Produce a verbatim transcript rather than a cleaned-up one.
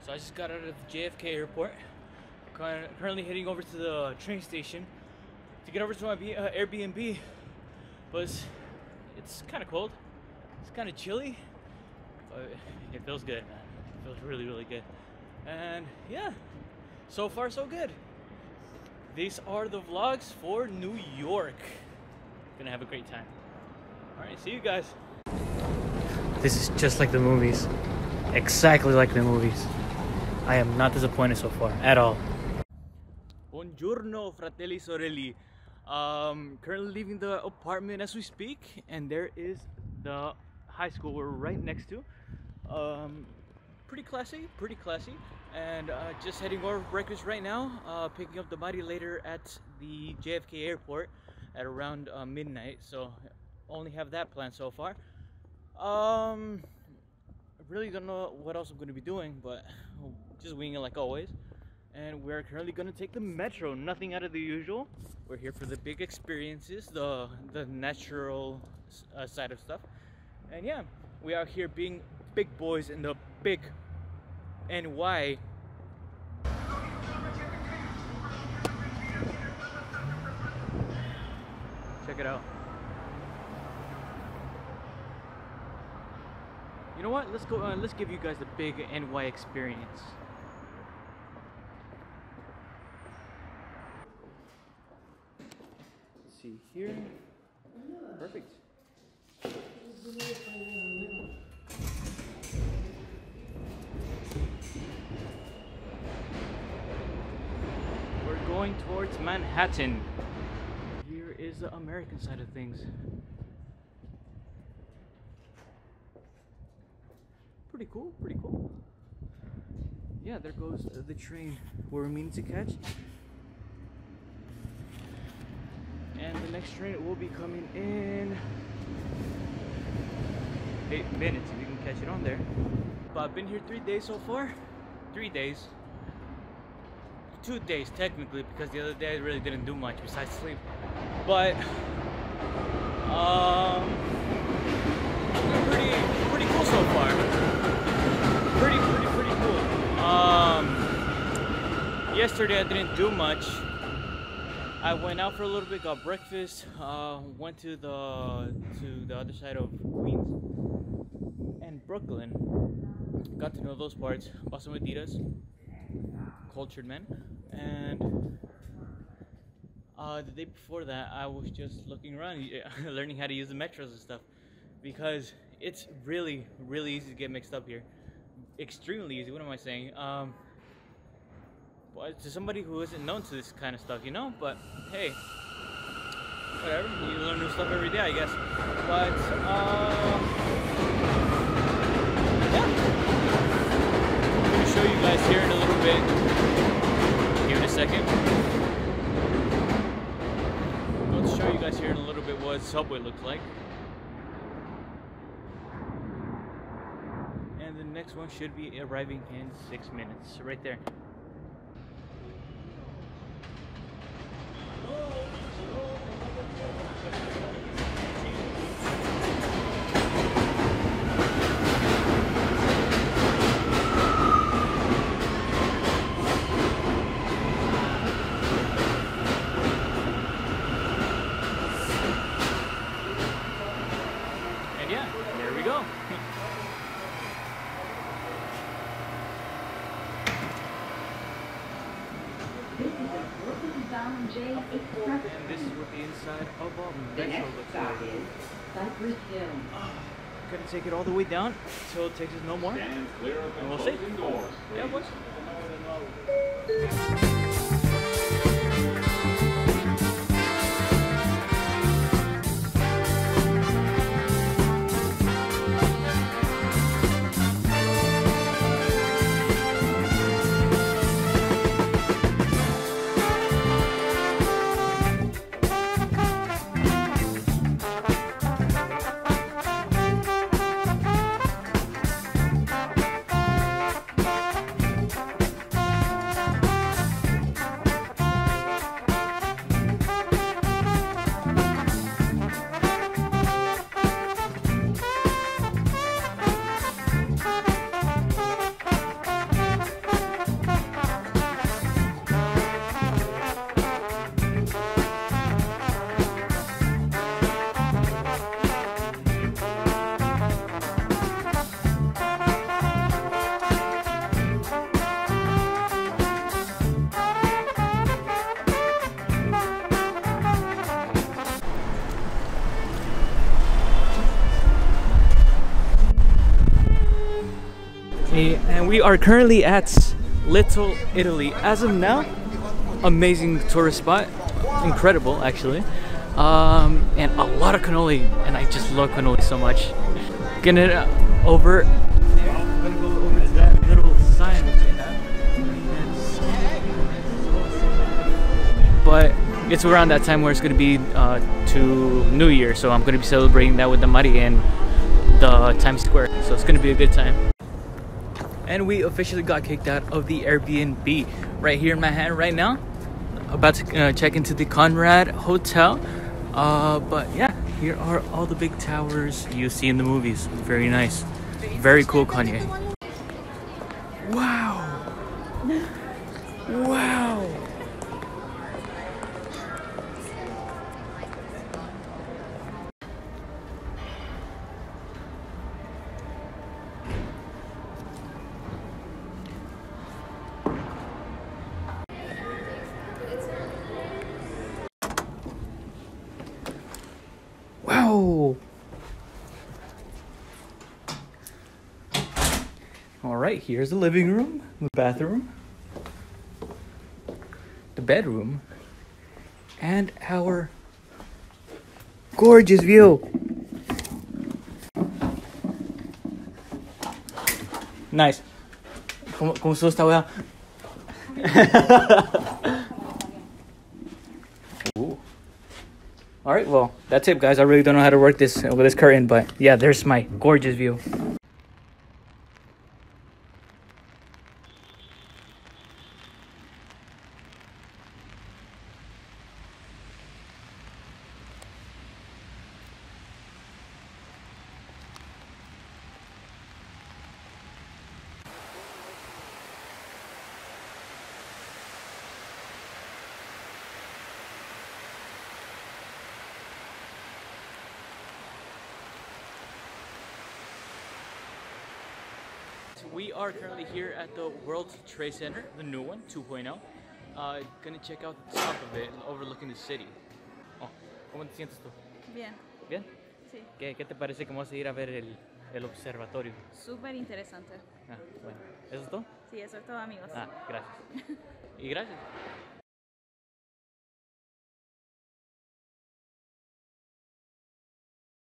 So I just got out of the J F K airport. Currently heading over to the train station to get over to my B uh, Airbnb. But it's, it's kind of cold. It's kind of chilly. But it feels good, man. It feels really, really good. And yeah, so far so good. These are the vlogs for New York. Gonna have a great time. All right, see you guys. This is just like the movies. Exactly like the movies. I am not disappointed so far at all. Buongiorno, fratelli sorelli. Um, currently leaving the apartment as we speak, and there is the high school we're right next to. Um, pretty classy, pretty classy. And uh, just heading over for breakfast right now. Uh, picking up the body later at the J F K airport at around uh, midnight. So only have that planned so far. Um, I really don't know what else I'm going to be doing, but just winging it like always. And we're currently going to take the metro. Nothing out of the usual. We're here for the big experiences, the the natural uh, side of stuff. And yeah, we are here being big boys in the big N Y. Check it out. You know what? Let's go. Uh, let's give you guys the big N Y experience. Let's see here. Perfect. We're going towards Manhattan. Here is the American side of things. Pretty cool, pretty cool. Yeah, there goes the train we're meaning to catch. And the next train will be coming in eight minutes if we can catch it on there. But I've been here three days so far. Three days. Two days technically, because the other day I really didn't do much besides sleep. But um pretty pretty cool so far. Pretty pretty pretty cool. Um yesterday I didn't do much. I went out for a little bit, got breakfast, uh, went to the to the other side of Queens and Brooklyn. Got to know those parts. Bought some Adidas, cultured men, and uh, the day before that, I was just looking around, learning how to use the metros and stuff, because it's really, really easy to get mixed up here. Extremely easy. What am I saying? Um, Well, to somebody who isn't known to this kind of stuff, you know, but hey, whatever, you learn new stuff every day, I guess. But uh, yeah, I'm gonna show you guys here in a little bit. Give it a second. I'm going to show you guys here in a little bit what Subway looks like. And the next one should be arriving in six minutes, right there. And yeah, there we go. And this is what the inside of a metro looks like. Oh, gonna take it all the way down until it takes us no more. And we'll see. Yeah, boys. And we are currently at Little Italy. As of now, amazing tourist spot. Incredible, actually. Um, and a lot of cannoli. And I just love cannoli so much. Getting it over there. I'm gonna go over to that little sign that they have. But it's around that time where it's gonna be uh, to New Year. So I'm gonna be celebrating that with the Mari in the Times Square. So it's gonna be a good time. And we officially got kicked out of the Airbnb right here in Manhattan right now. About to uh, check into the Conrad Hotel. Uh, but yeah, here are all the big towers you see in the movies. Very nice. Very cool, Kanye. Wow. Wow. Wow. All right, here's the living room, the bathroom, the bedroom, and our gorgeous view. Nice. ¿Cómo, cómo estuvo esta wea? Ooh. All right, well, that's it, guys. I really don't know how to work this with this curtain, but yeah, there's my gorgeous view. We are currently here at the World Trade Center, the new one, two point oh. Uh, gonna check out the top of it, overlooking the city. Oh, ¿cómo te sientes tú? Bien. ¿Bien? Sí. ¿Qué, qué te parece que vamos a ir a ver el, el observatorio? Súper interesante. Ah, bueno. ¿Eso es todo? Sí, eso es todo, amigos. Ah, gracias. Y gracias.